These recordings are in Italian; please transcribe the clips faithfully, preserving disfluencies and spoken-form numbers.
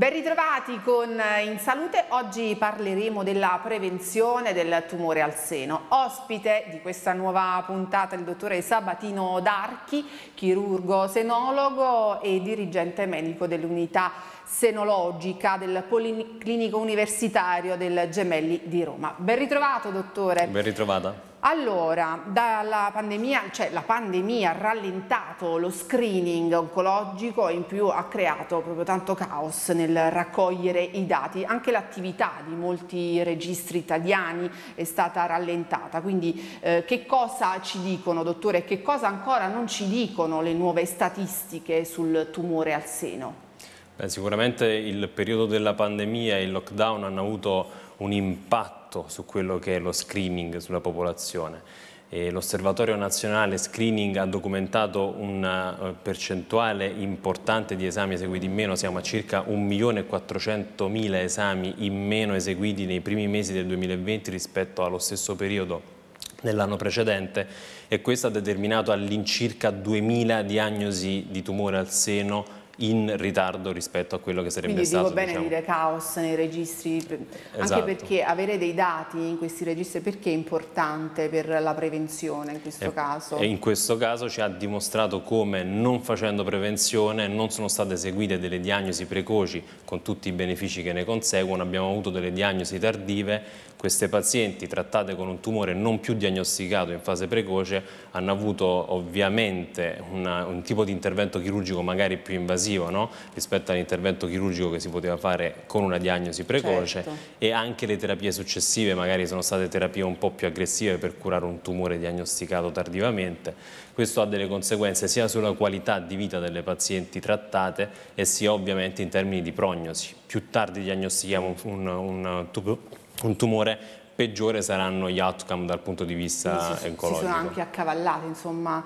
Ben ritrovati con In Salute. Oggi parleremo della prevenzione del tumore al seno. Ospite di questa nuova puntata il dottore Sabatino D'Archi, chirurgo senologo e dirigente medico dell'unità senologica del Policlinico Universitario del Gemelli di Roma. Ben ritrovato, dottore. Ben ritrovata. Allora, dalla pandemia, cioè la pandemia ha rallentato lo screening oncologico e in più ha creato proprio tanto caos nel raccogliere i dati. Anche l'attività di molti registri italiani è stata rallentata. Quindi eh, che cosa ci dicono, dottore, e che cosa ancora non ci dicono le nuove statistiche sul tumore al seno? Beh, sicuramente il periodo della pandemia e il lockdown hanno avuto un impatto su quello che è lo screening sulla popolazione. L'Osservatorio Nazionale Screening ha documentato una percentuale importante di esami eseguiti in meno, siamo a circa un milione e quattrocentomila esami in meno eseguiti nei primi mesi del duemilaventi rispetto allo stesso periodo nell'anno precedente, e questo ha determinato all'incirca duemila diagnosi di tumore al seno in ritardo rispetto a quello che sarebbe Quindi stato. Quindi dico bene diciamo, dire caos nei registri, esatto. Anche perché avere dei dati in questi registri perché è importante per la prevenzione in questo e, caso? E in questo caso ci ha dimostrato come non facendo prevenzione non sono state eseguite delle diagnosi precoci con tutti i benefici che ne conseguono, abbiamo avuto delle diagnosi tardive. Queste pazienti trattate con un tumore non più diagnosticato in fase precoce hanno avuto ovviamente una, un tipo di intervento chirurgico magari più invasivo, no? Rispetto all'intervento chirurgico che si poteva fare con una diagnosi precoce, certo. E anche le terapie successive magari sono state terapie un po' più aggressive per curare un tumore diagnosticato tardivamente. Questo ha delle conseguenze sia sulla qualità di vita delle pazienti trattate e sia ovviamente in termini di prognosi. Più tardi diagnostichiamo un, un, un un tumore, peggiore saranno gli outcome dal punto di vista sì, oncologico. Si sono anche accavallati, insomma,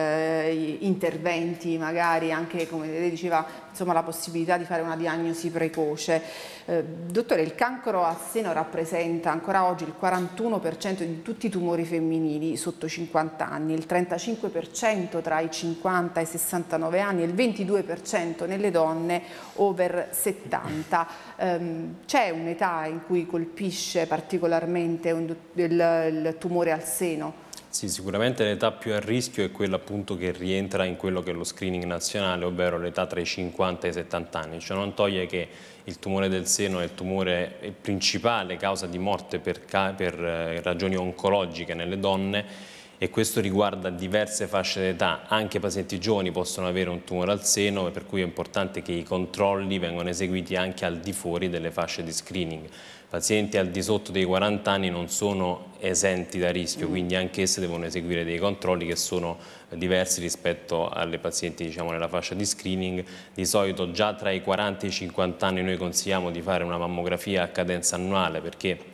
eh, interventi, magari anche, come lei diceva, insomma, la possibilità di fare una diagnosi precoce. Eh, dottore, il cancro al seno rappresenta ancora oggi il quarantuno per cento di tutti i tumori femminili sotto cinquanta anni, il trentacinque per cento tra i cinquanta e i sessantanove anni e il ventidue per cento nelle donne over settanta. Eh, c'è un'età in cui colpisce particolarmente un, il, il tumore al seno? Sì, sicuramente l'età più a rischio è quella appunto che rientra in quello che è lo screening nazionale, ovvero l'età tra i cinquanta e i settanta anni. Ciò non toglie che il tumore del seno è il tumore è principale causa di morte per, per ragioni oncologiche nelle donne, e questo riguarda diverse fasce d'età. Anche pazienti giovani possono avere un tumore al seno, per cui è importante che i controlli vengano eseguiti anche al di fuori delle fasce di screening. Pazienti al di sotto dei quaranta anni non sono esenti da rischio, quindi anche esse devono eseguire dei controlli che sono diversi rispetto alle pazienti, diciamo, nella fascia di screening. Di solito già tra i quaranta e i cinquanta anni noi consigliamo di fare una mammografia a cadenza annuale, perché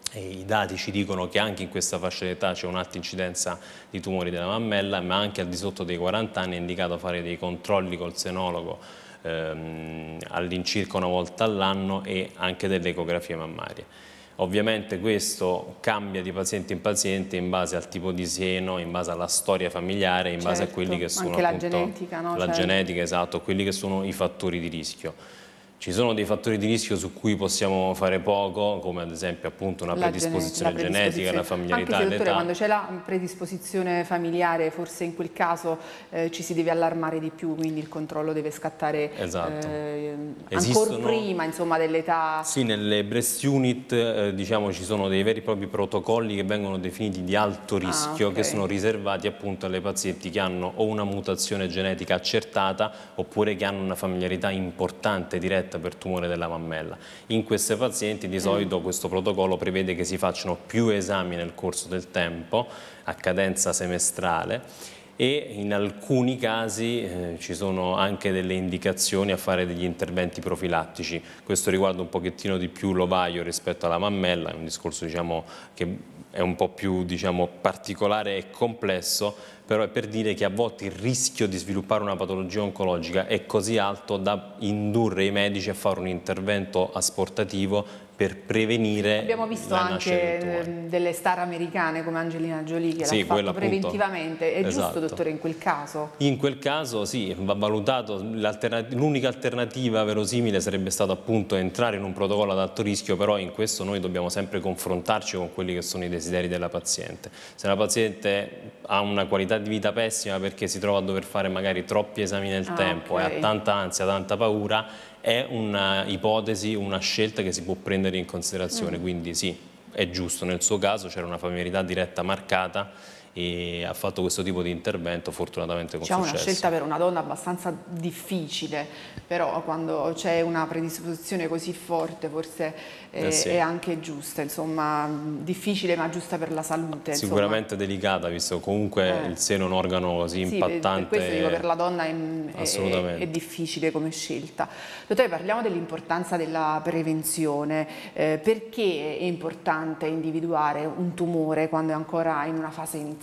i dati ci dicono che anche in questa fascia d'età c'è un'alta incidenza di tumori della mammella, ma anche al di sotto dei quaranta anni è indicato fare dei controlli col senologo ehm, all'incirca una volta all'anno, e anche delle ecografie mammarie. Ovviamente questo cambia di paziente in paziente in base al tipo di seno, in base alla storia familiare, in certo, base a quelli che sono anche la appunto, genetica, no? la Cioè... genetica, esatto, quelli che sono i fattori di rischio. Ci sono dei fattori di rischio su cui possiamo fare poco, come ad esempio appunto una predisposizione, la predisposizione genetica, la familiarità, anche se, dottore, quando c'è la predisposizione familiare, forse in quel caso eh, ci si deve allarmare di più, quindi il controllo deve scattare, esatto. eh, ancora prima, insomma, dell'età. Sì, nelle breast unit eh, diciamo ci sono dei veri e propri protocolli che vengono definiti di alto rischio, ah, okay. che sono riservati appunto alle pazienti che hanno o una mutazione genetica accertata oppure che hanno una familiarità importante diretta per tumore della mammella. In queste pazienti di solito mm. questo protocollo prevede che si facciano più esami nel corso del tempo a cadenza semestrale, e in alcuni casi eh, ci sono anche delle indicazioni a fare degli interventi profilattici. Questo riguarda un pochettino di più l'ovaio rispetto alla mammella, è un discorso, diciamo, che è un po' più, diciamo, particolare e complesso, però è per dire che a volte il rischio di sviluppare una patologia oncologica è così alto da indurre i medici a fare un intervento asportativo per prevenire. Abbiamo visto la nascita del anche delle star americane come Angelina Jolie che sì, l'ha fatto appunto, preventivamente. È esatto. giusto, dottore, in quel caso? In quel caso sì, va valutato. L'unica alternativa verosimile sarebbe stata appunto entrare in un protocollo ad alto rischio, però in questo noi dobbiamo sempre confrontarci con quelli che sono i desideri della paziente. Se la paziente ha una qualità di vita pessima perché si trova a dover fare magari troppi esami nel ah, tempo okay. e ha tanta ansia, tanta paura, è una ipotesi, una scelta che si può prendere in considerazione, mm. quindi sì, è giusto. Nel suo caso c'era una familiarità diretta marcata e ha fatto questo tipo di intervento fortunatamente con diciamo successo. Una scelta per una donna abbastanza difficile, però quando c'è una predisposizione così forte forse è, eh sì. è anche giusta, insomma, difficile ma giusta per la salute. Sicuramente insomma. delicata, visto comunque eh. il seno è un organo così sì, impattante. Per questo dico, per la donna è, è, è difficile come scelta. Dottore, parliamo dell'importanza della prevenzione. Eh, perché è importante individuare un tumore quando è ancora in una fase iniziale?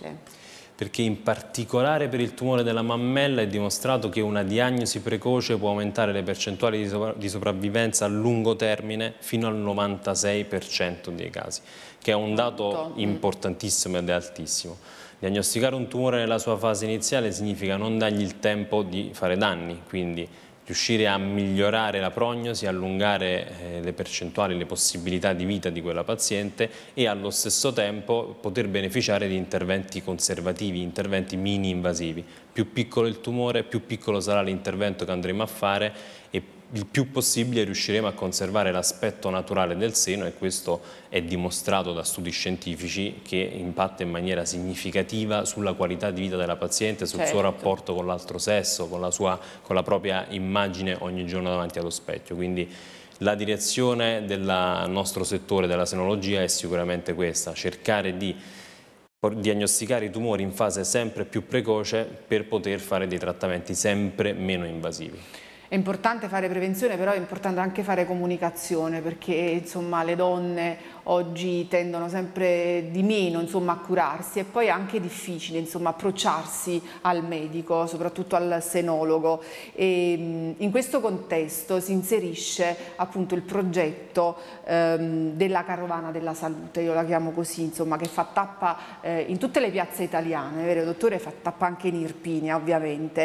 Perché in particolare per il tumore della mammella è dimostrato che una diagnosi precoce può aumentare le percentuali di, sopra di sopravvivenza a lungo termine fino al novantasei per cento dei casi, che è un dato importantissimo ed è altissimo. Diagnosticare un tumore nella sua fase iniziale significa non dargli il tempo di fare danni, quindi riuscire a migliorare la prognosi, allungare eh, le percentuali, le possibilità di vita di quella paziente e allo stesso tempo poter beneficiare di interventi conservativi, interventi mini invasivi. Più piccolo il tumore, più piccolo sarà l'intervento che andremo a fare e il più possibile riusciremo a conservare l'aspetto naturale del seno, e questo è dimostrato da studi scientifici che impatta in maniera significativa sulla qualità di vita della paziente, sul certo. suo rapporto con l'altro sesso, con la, sua, con la propria immagine ogni giorno davanti allo specchio. Quindi la direzione del nostro settore della senologia è sicuramente questa: cercare di diagnosticare i tumori in fase sempre più precoce per poter fare dei trattamenti sempre meno invasivi. È importante fare prevenzione, però è importante anche fare comunicazione, perché insomma le donne oggi tendono sempre di meno insomma a curarsi, e poi è anche difficile insomma approcciarsi al medico, soprattutto al senologo, e in questo contesto si inserisce appunto il progetto ehm, della Carovana della Salute, io la chiamo così, insomma, che fa tappa eh, in tutte le piazze italiane, vero dottore? Fa tappa anche in Irpinia ovviamente,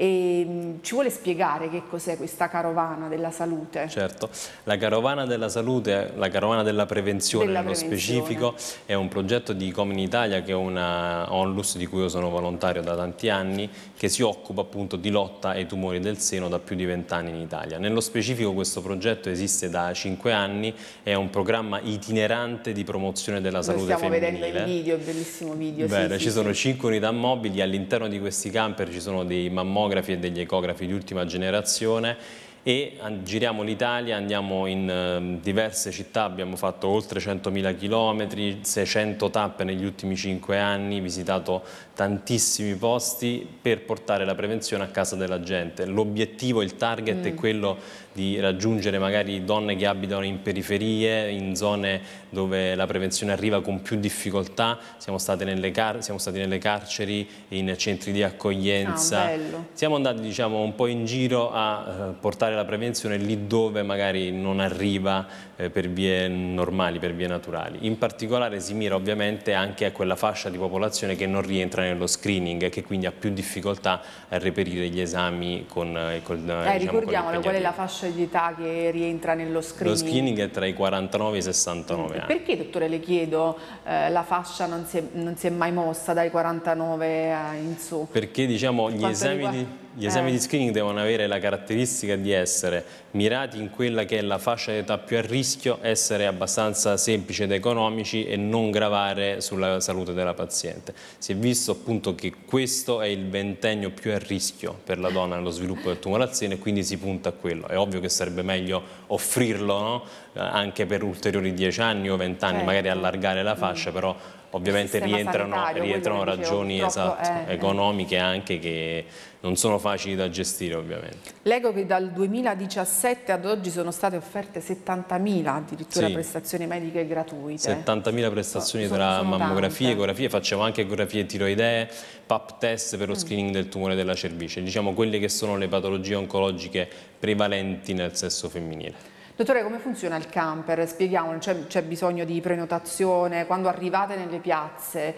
e mh, ci vuole spiegare che cos'è questa Carovana della Salute? Certo, la Carovana della Salute, la Carovana della Prevenzione della nello prevenzione. specifico, è un progetto di Comin Italia, che è una onlus di cui io sono volontario da tanti anni, che si occupa appunto di lotta ai tumori del seno da più di vent'anni in Italia. Nello specifico questo progetto esiste da cinque anni, è un programma itinerante di promozione della Noi salute stiamo femminile. Stiamo vedendo il video, il bellissimo video. Bene, sì, ci sì, sono sì. cinque unità mobili, all'interno di questi camper ci sono dei mammografi e degli ecografi di ultima generazione, e giriamo l'Italia, andiamo in eh, diverse città, abbiamo fatto oltre centomila chilometri, seicento tappe negli ultimi cinque anni, visitato tantissimi posti per portare la prevenzione a casa della gente. L'obiettivo, il target mm. è quello di raggiungere magari donne che abitano in periferie, in zone dove la prevenzione arriva con più difficoltà. Siamo stati nelle, car siamo stati nelle carceri, in centri di accoglienza. Ah, siamo andati, diciamo, un po' in giro a eh, portare la prevenzione lì dove magari non arriva eh, per vie normali, per vie naturali. In particolare si mira ovviamente anche a quella fascia di popolazione che non rientra nello screening e che quindi ha più difficoltà a reperire gli esami con, eh, con eh, diciamo, ricordiamolo, qual è la fascia di età che rientra nello screening? Lo screening è tra i quarantanove e i sessantanove anni. Perché, dottore, le chiedo, eh, la fascia non si, è, non si è mai mossa dai quarantanove in su? Perché, diciamo, gli esami, di, gli esami eh. di screening devono avere la caratteristica di essere mirati in quella che è la fascia d'età più a rischio, essere abbastanza semplici ed economici e non gravare sulla salute della paziente. Si è visto appunto che questo è il ventennio più a rischio per la donna nello sviluppo del tumore al seno, e quindi si punta a quello. È ovvio che sarebbe meglio offrirlo, no? Anche per ulteriori dieci anni o venti anni, certo. magari allargare la fascia, mm. però ovviamente rientrano, rientrano ragioni esatto, è, economiche anche che non sono facili da gestire ovviamente. Leggo che dal duemiladiciassette ad oggi sono state offerte settantamila addirittura sì. prestazioni mediche gratuite. settantamila prestazioni so, tra sono mammografie, tante. ecografie, facciamo anche ecografie tiroidee, pap test per lo screening mm. del tumore della cervice, diciamo quelle che sono le patologie oncologiche prevalenti nel sesso femminile. Dottore, come funziona il camper? Spieghiamolo, c'è bisogno di prenotazione, quando arrivate nelle piazze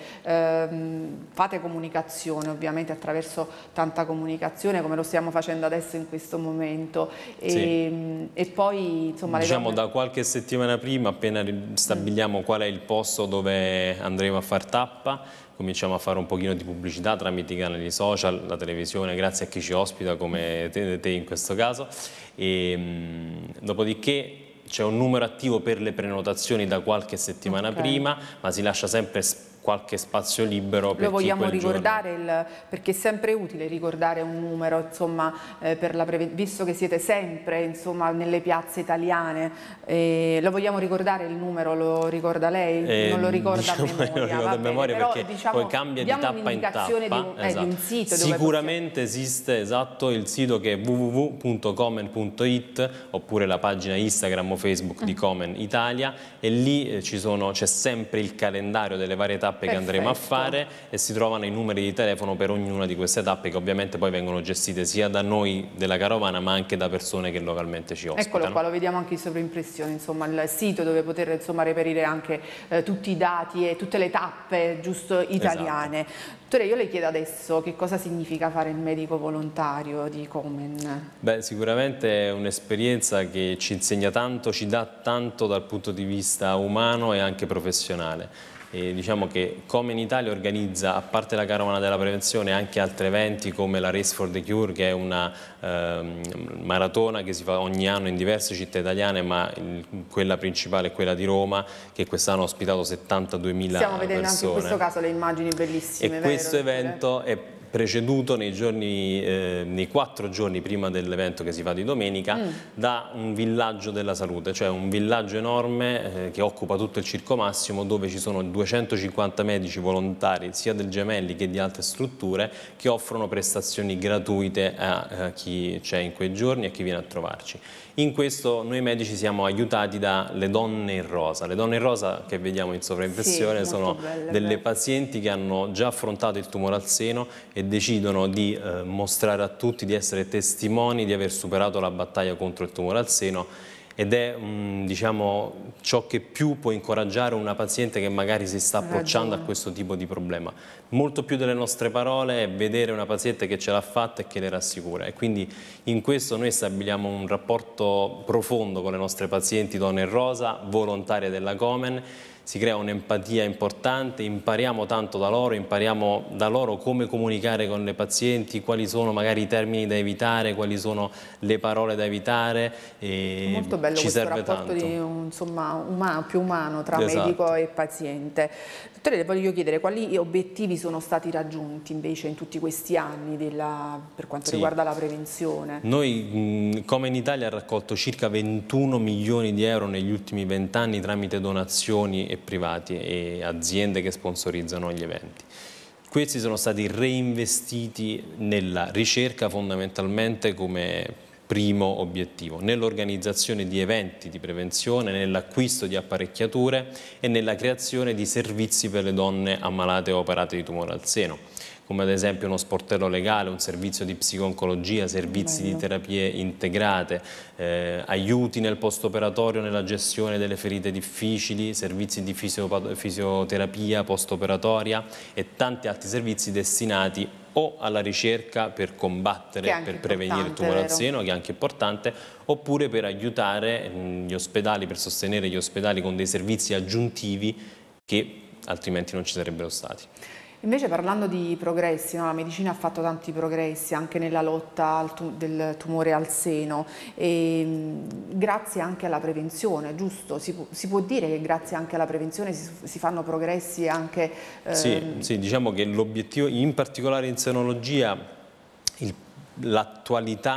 ehm, fate comunicazione ovviamente attraverso tanta comunicazione come lo stiamo facendo adesso in questo momento e, sì. e poi insomma diciamo donne... da qualche settimana prima appena stabiliamo mm. qual è il posto dove andremo a far tappa cominciamo a fare un pochino di pubblicità tramite i canali social, la televisione, grazie a chi ci ospita come te, te in questo caso. E, mh, dopodiché c'è un numero attivo per le prenotazioni da qualche settimana okay. prima, ma si lascia sempre qualche spazio libero per lo vogliamo chi quel ricordare giorno... il, perché è sempre utile ricordare un numero insomma eh, per la visto che siete sempre insomma nelle piazze italiane eh, lo vogliamo ricordare il numero, lo ricorda lei? Eh, non lo ricorda diciamo, a memoria, lo ricordo a memoria però, perché diciamo, poi cambia di tappa in tappa di un, eh, esatto. di un sito sicuramente dove esiste esatto il sito che è w w w punto komen punto it oppure la pagina Instagram o Facebook mm. di Komen Italia e lì eh, ci sono c'è sempre il calendario delle varie tappe Perfetto. Che andremo a fare e si trovano i numeri di telefono per ognuna di queste tappe che ovviamente poi vengono gestite sia da noi della carovana ma anche da persone che localmente ci ospitano. Eccolo qua, lo vediamo anche in sovraimpressione, insomma il sito dove poter insomma reperire anche eh, tutti i dati e tutte le tappe giusto italiane. Esatto. Dottore, io le chiedo adesso che cosa significa fare il medico volontario di Komen? Beh, sicuramente è un'esperienza che ci insegna tanto, ci dà tanto dal punto di vista umano e anche professionale. E diciamo che Komen Italia organizza, a parte la carovana della prevenzione, anche altri eventi come la Race for the Cure, che è una ehm, maratona che si fa ogni anno in diverse città italiane, ma il, quella principale è quella di Roma, che quest'anno ha ospitato settantaduemila persone. Stiamo vedendo anche in questo caso le immagini bellissime. E questo vero, evento è preceduto nei, giorni, eh, nei quattro giorni prima dell'evento che si fa di domenica mm. da un villaggio della salute, cioè un villaggio enorme eh, che occupa tutto il Circo Massimo dove ci sono duecentocinquanta medici volontari sia del Gemelli che di altre strutture che offrono prestazioni gratuite a, a chi c'è in quei giorni e a chi viene a trovarci. In questo noi medici siamo aiutati dalle donne in rosa. Le donne in rosa che vediamo in sovraimpressione sì, sono belle, delle belle. pazienti che hanno già affrontato il tumore al seno e decidono di eh, mostrare a tutti di essere testimoni di aver superato la battaglia contro il tumore al seno ed è mh, diciamo, ciò che più può incoraggiare una paziente che magari si sta approcciando a questo tipo di problema. Molto più delle nostre parole è vedere una paziente che ce l'ha fatta e che le rassicura e quindi in questo noi stabiliamo un rapporto profondo con le nostre pazienti donne in rosa, volontarie della Komen. Si crea un'empatia importante, impariamo tanto da loro, impariamo da loro come comunicare con le pazienti, quali sono magari i termini da evitare, quali sono le parole da evitare. E molto bello ci questo serve rapporto tanto. Di, insomma, umano, più umano tra esatto. medico e paziente. Dottore, le voglio chiedere quali obiettivi sono stati raggiunti invece in tutti questi anni della, per quanto sì. riguarda la prevenzione? Noi, come in Italia, ha raccolto circa ventuno milioni di euro negli ultimi vent'anni tramite donazioni e privati e aziende che sponsorizzano gli eventi. Questi sono stati reinvestiti nella ricerca fondamentalmente come primo obiettivo, nell'organizzazione di eventi di prevenzione, nell'acquisto di apparecchiature e nella creazione di servizi per le donne ammalate o operate di tumore al seno, come ad esempio uno sportello legale, un servizio di psico-oncologia, servizi Bello. di terapie integrate, eh, aiuti nel post-operatorio nella gestione delle ferite difficili, servizi di fisioterapia post-operatoria e tanti altri servizi destinati o alla ricerca per combattere, per prevenire il tumore al seno, che è anche importante, oppure per aiutare gli ospedali, per sostenere gli ospedali con dei servizi aggiuntivi che altrimenti non ci sarebbero stati. Invece parlando di progressi, no? La medicina ha fatto tanti progressi anche nella lotta al tu del tumore al seno e mh, grazie anche alla prevenzione, giusto? Si, pu si può dire che grazie anche alla prevenzione si, si fanno progressi anche... Eh... Sì, sì, diciamo che l'obiettivo, in particolare in senologia, l'attualità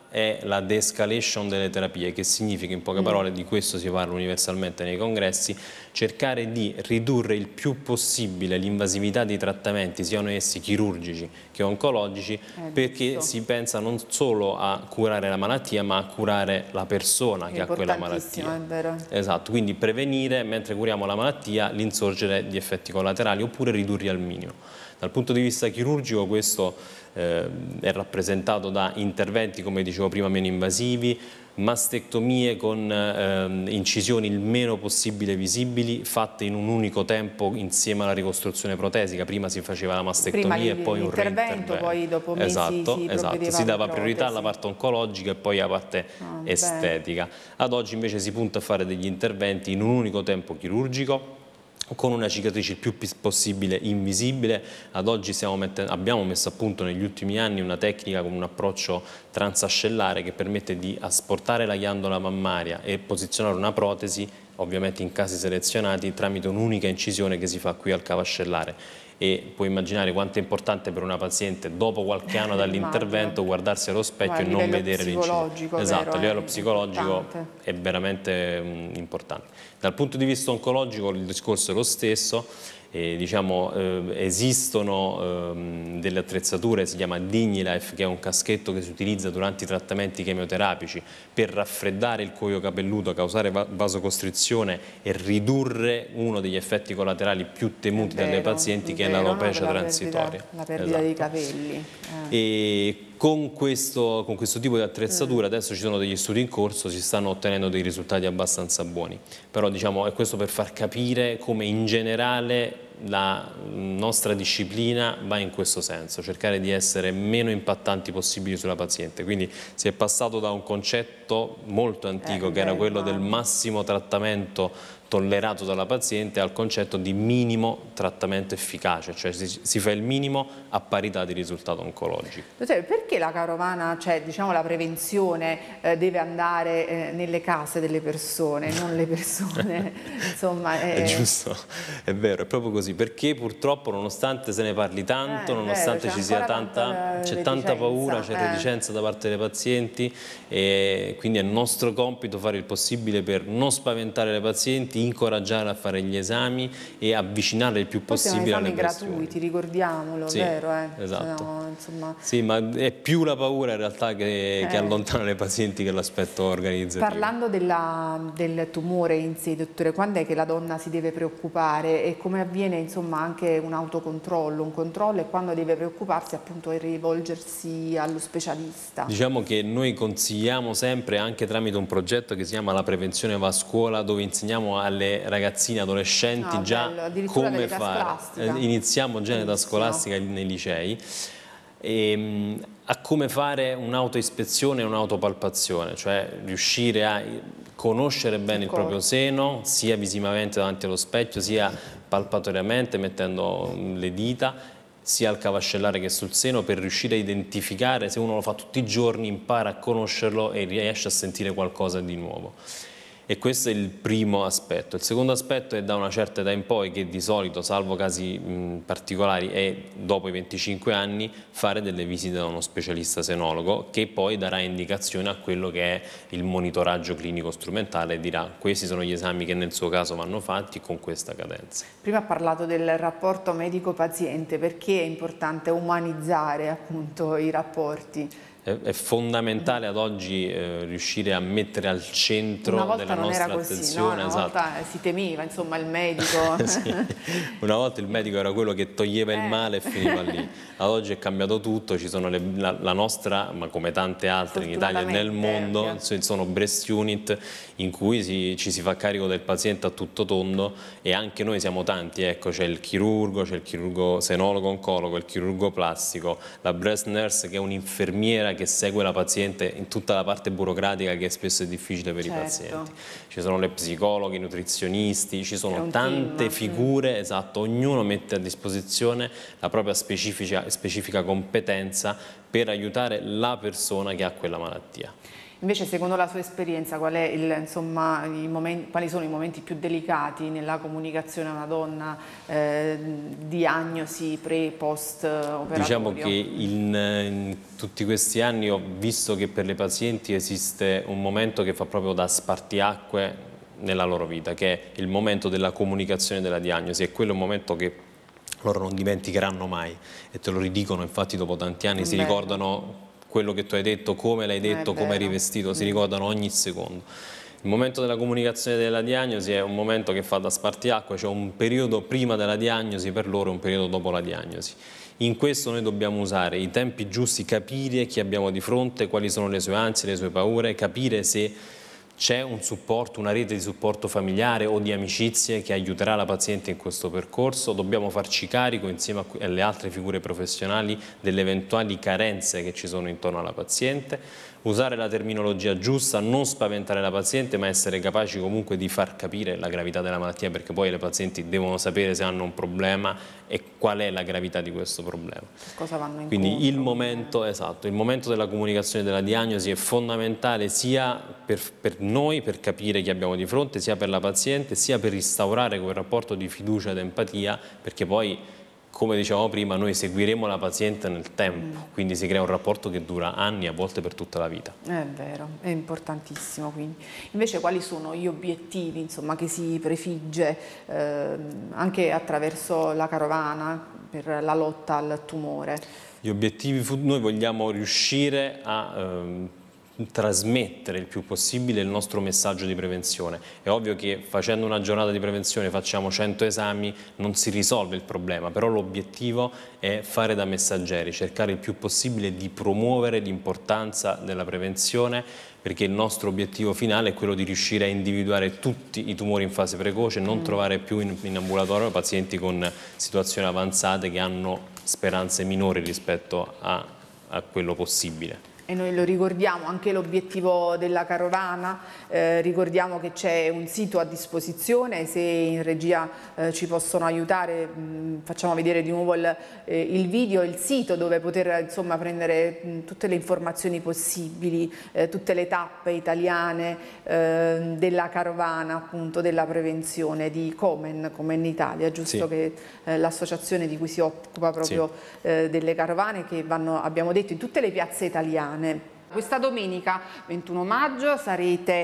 è la de-escalation delle terapie, che significa, in poche parole, di questo si parla universalmente nei congressi, cercare di ridurre il più possibile l'invasività dei trattamenti, siano essi chirurgici che oncologici, eh, perché giusto. Si pensa non solo a curare la malattia, ma a curare la persona che ha quella malattia. È vero. Esatto, quindi prevenire, mentre curiamo la malattia, l'insorgere di effetti collaterali, oppure ridurli al minimo. Dal punto di vista chirurgico questo eh, è rappresentato da interventi, come dicevo prima, meno invasivi, mastectomie con eh, incisioni il meno possibile visibili, fatte in un unico tempo insieme alla ricostruzione protesica. Prima si faceva la mastectomia e poi un reintervento, poi dopo mesi esatto, si, esatto. si dava priorità alla parte oncologica e poi alla parte oh, estetica. Beh. Ad oggi invece si punta a fare degli interventi in un unico tempo chirurgico, con una cicatrice il più possibile invisibile. Ad oggi mettendo, abbiamo messo a punto negli ultimi anni una tecnica con un approccio transascellare che permette di asportare la ghiandola mammaria e posizionare una protesi, ovviamente in casi selezionati, tramite un'unica incisione che si fa qui al cavo ascellare. E puoi immaginare quanto è importante per una paziente dopo qualche anno dall'intervento guardarsi allo specchio e non vedere l'incisione. Esatto, a livello psicologico è veramente um, importante. Dal punto di vista oncologico il discorso è lo stesso. Eh, diciamo, eh, esistono eh, delle attrezzature, si chiama Dignilife, che è un caschetto che si utilizza durante i trattamenti chemioterapici per raffreddare il cuoio capelluto, causare va vasocostrizione e ridurre uno degli effetti collaterali più temuti vero, dalle pazienti, che è l'alopecia no, transitoria. La perdita esatto. dei capelli. Eh. E con questo, con questo tipo di attrezzatura mm. adesso ci sono degli studi in corso, si stanno ottenendo dei risultati abbastanza buoni, però diciamo è questo per far capire come in generale la nostra disciplina va in questo senso, cercare di essere meno impattanti possibili sulla paziente. Quindi si è passato da un concetto molto antico eh, che era quello del massimo trattamento tollerato dalla paziente al concetto di minimo trattamento efficace, cioè si, si fa il minimo a parità di risultato oncologico. Dottore, perché la carovana, cioè diciamo la prevenzione eh, deve andare eh, nelle case delle persone, non le persone, insomma... È... è giusto, è vero, è proprio così, perché purtroppo nonostante se ne parli tanto, eh, nonostante vero, ci sia tanta, c'è tanta paura, c'è eh. reticenza da parte dei pazienti, e quindi è nostro compito fare il possibile per non spaventare le pazienti, incoraggiare a fare gli esami e avvicinare il più possibile alle persone. Sono gratuiti, ricordiamolo, sì, vero? Eh? Esatto. No, insomma... Sì, ma è più la paura in realtà che, eh. che allontana le pazienti che l'aspetto organizzativo. Parlando della, del tumore in sé, dottore, quando è che la donna si deve preoccupare e come avviene insomma anche un autocontrollo, un controllo, e quando deve preoccuparsi appunto di rivolgersi allo specialista? Diciamo che noi consigliamo sempre, anche tramite un progetto che si chiama La Prevenzione Va a Scuola, dove insegniamo a alle ragazzine, adolescenti no, già bello, come fare, iniziamo già nell'età scolastica nei licei, e, a come fare un'autoispezione e un'autopalpazione, cioè riuscire a conoscere bene il proprio seno, sia visivamente davanti allo specchio, sia palpatoriamente mettendo le dita, sia al cavo ascellare che sul seno, per riuscire a identificare, se uno lo fa tutti i giorni, impara a conoscerlo e riesce a sentire qualcosa di nuovo. E questo è il primo aspetto. Il secondo aspetto è da una certa età in poi, che di solito, salvo casi mh, particolari, è dopo i venticinque anni, fare delle visite da uno specialista senologo, che poi darà indicazione a quello che è il monitoraggio clinico strumentale e dirà: questi sono gli esami che nel suo caso vanno fatti con questa cadenza. Prima ha parlato del rapporto medico-paziente, perché è importante umanizzare appunto i rapporti? È fondamentale ad oggi eh, riuscire a mettere al centro della nostra così, attenzione. No? Una esatto. volta si temeva, insomma, il medico. Sì. Una volta il medico era quello che toglieva il male e finiva lì. Ad oggi è cambiato tutto, ci sono le, la, la nostra, ma come tante altre in Italia e nel mondo, ci sono breast unit in cui si, ci si fa carico del paziente a tutto tondo, e anche noi siamo tanti, ecco, c'è il chirurgo, c'è il chirurgo senologo oncologo, il chirurgo plastico, la breast nurse che è un'infermiera che segue la paziente in tutta la parte burocratica che spesso è difficile per certo. i pazienti. Ci sono le psicologhe, i nutrizionisti, ci sono tante team. figure, mm. esatto, ognuno mette a disposizione la propria specifica, specifica competenza per aiutare la persona che ha quella malattia. Invece, secondo la sua esperienza, qual è il, insomma, i momenti, quali sono i momenti più delicati nella comunicazione a una donna, eh, diagnosi pre, post operatorio? Diciamo che in, in tutti questi anni ho visto che per le pazienti esiste un momento che fa proprio da spartiacque nella loro vita, che è il momento della comunicazione della diagnosi, e quello è un momento che loro non dimenticheranno mai e te lo ridicono, infatti dopo tanti anni si ricordano quello che tu hai detto, come l'hai detto, come hai rivestito, si ricordano ogni secondo. Il momento della comunicazione della diagnosi è un momento che fa da spartiacque, cioè un periodo prima della diagnosi per loro e un periodo dopo la diagnosi. In questo noi dobbiamo usare i tempi giusti, capire chi abbiamo di fronte, quali sono le sue ansie, le sue paure, capire se c'è un supporto, una rete di supporto familiare o di amicizie che aiuterà la paziente in questo percorso. Dobbiamo farci carico insieme alle altre figure professionali delle eventuali carenze che ci sono intorno alla paziente, usare la terminologia giusta, non spaventare la paziente, ma essere capaci comunque di far capire la gravità della malattia, perché poi le pazienti devono sapere se hanno un problema e qual è la gravità di questo problema. Cosa vanno incontro? Quindi il momento, esatto, il momento della comunicazione della diagnosi è fondamentale sia per, per noi, per capire chi abbiamo di fronte, sia per la paziente, sia per instaurare quel rapporto di fiducia ed empatia, perché poi, come dicevamo prima, noi seguiremo la paziente nel tempo, mm. quindi si crea un rapporto che dura anni, a volte per tutta la vita. È vero, è importantissimo. Quindi. Invece quali sono gli obiettivi, insomma, che si prefigge eh, anche attraverso la carovana per la lotta al tumore? Gli obiettivi, noi vogliamo riuscire a ehm, trasmettere il più possibile il nostro messaggio di prevenzione. È ovvio che facendo una giornata di prevenzione facciamo cento esami, non si risolve il problema, però l'obiettivo è fare da messaggeri, cercare il più possibile di promuovere l'importanza della prevenzione, perché il nostro obiettivo finale è quello di riuscire a individuare tutti i tumori in fase precoce, non mm. trovare più in, in ambulatorio pazienti con situazioni avanzate che hanno speranze minori rispetto a, a quello possibile. E noi lo ricordiamo, anche l'obiettivo della carovana, eh, ricordiamo che c'è un sito a disposizione, se in regia eh, ci possono aiutare, mh, facciamo vedere di nuovo il, eh, il video, il sito dove poter insomma prendere mh, tutte le informazioni possibili, eh, tutte le tappe italiane eh, della carovana, appunto della prevenzione di Komen, Komen Italia, giusto, sì. Che eh, l'associazione di cui si occupa proprio sì. eh, delle carovane che vanno, abbiamo detto, in tutte le piazze italiane. Questa domenica ventuno maggio sarete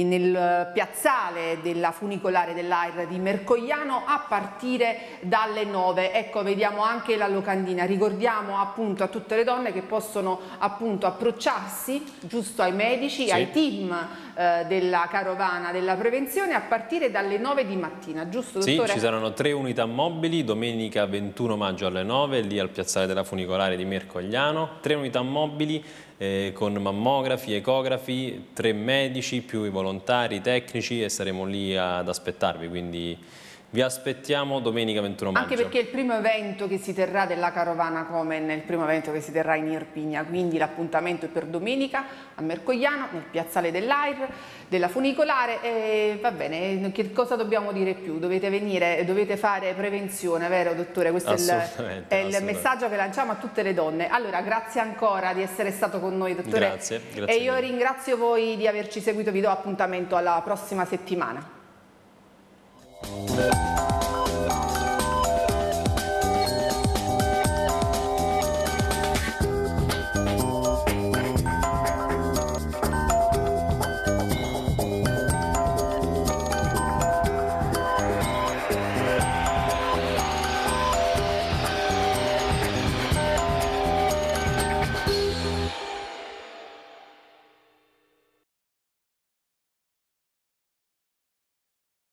nel piazzale della funicolare dell'A I R di Mercogliano a partire dalle nove. Ecco, vediamo anche la locandina. Ricordiamo appunto a tutte le donne che possono appunto approcciarsi giusto ai medici, sì. ai team eh, della carovana della prevenzione a partire dalle nove di mattina, giusto dottore? Sì, ci saranno tre unità mobili domenica ventuno maggio alle nove lì al piazzale della funicolare di Mercogliano, tre unità mobili Eh, con mammografi, ecografi, tre medici più i volontari, i tecnici, e saremo lì ad aspettarvi, quindi vi aspettiamo domenica ventuno maggio. Anche perché è il primo evento che si terrà della carovana Komen, è il primo evento che si terrà in Irpinia, quindi l'appuntamento è per domenica a Mercogliano, nel piazzale dell'A I R, della funicolare. E va bene, che cosa dobbiamo dire più? Dovete venire, dovete fare prevenzione, vero dottore? Questo è il, è il messaggio che lanciamo a tutte le donne. Allora, grazie ancora di essere stato con noi, dottore. Grazie, grazie. E io ringrazio voi di averci seguito, vi do appuntamento alla prossima settimana.